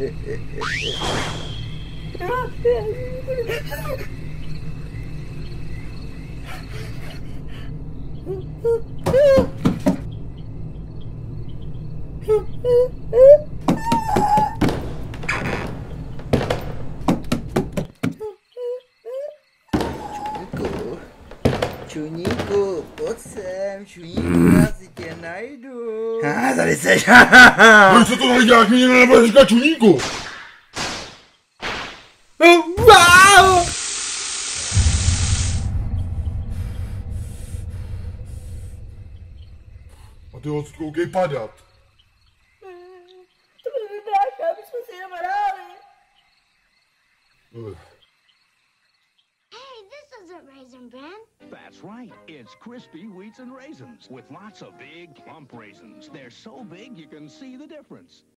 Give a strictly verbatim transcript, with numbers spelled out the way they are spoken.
Čuníku, pojď sem, čuníku, já si tě najdu. Ah, tady seš. No co to tady děláš, mě nebude říkat čuníku. Wow! A ty ho zkoukej padat. To by vydáš, aby jsme si jenom hráli. Hey, this isn't Raisin Bran. That's right. It's crispy wheats and raisins with lots of big, plump raisins. They're so big you can see the difference.